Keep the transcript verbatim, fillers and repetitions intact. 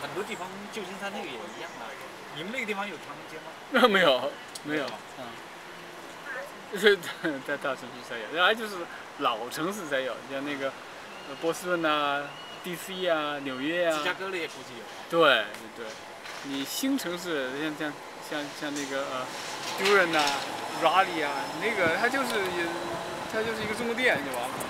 很多地方旧金山那个也一样的。你们那个地方有唐人街吗？ 没有，没有，嗯。是在大城市才有，然后就是老城市才有，像那个波士顿啊、D C 啊、纽约啊。 芝加哥那也估计有。 对对，你新城市像像像像那个呃 Durham 啊、Raleigh 啊，那个它就是它就是一个中国店就完了。